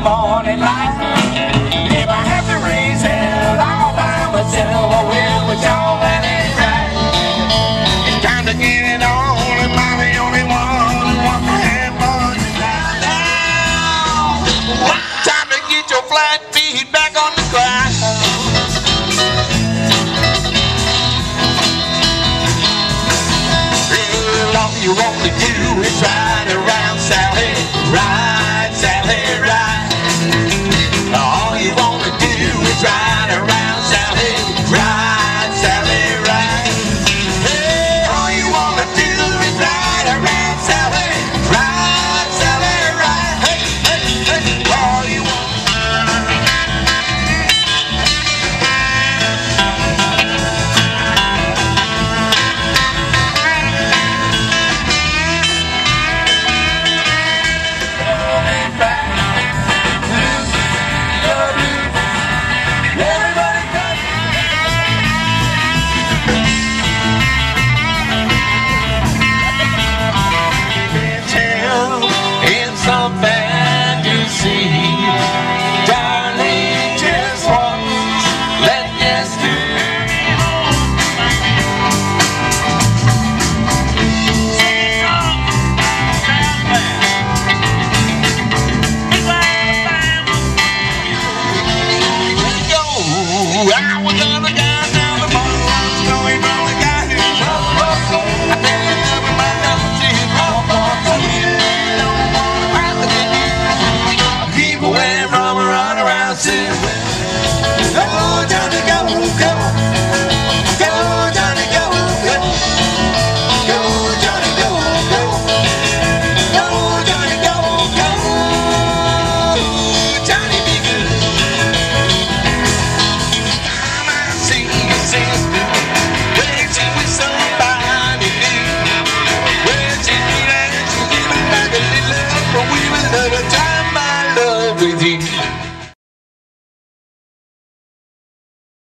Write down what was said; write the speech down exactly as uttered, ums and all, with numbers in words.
morning light. If I have to raise hell all by myself, I will, but y'all, that ain't right. It's time to get it on, and I'm the only one who wants to have fun tonight. Now, time to get your flat feet back on the ground. All you want to do is ride around Sally, ride Sally, ride. All you want to do is ride around Sally, ride Sally, ride. Hey, all you want to do is ride around Sally, ride Sally, ride. Hey, hey, hey, all you want. Some fantasy, darling, just once, let yesterday sing a song down there. Let's go. I was the other guy, now the bottle was going from the guy who's I think you never mind, never see him. Keep away from a run around city.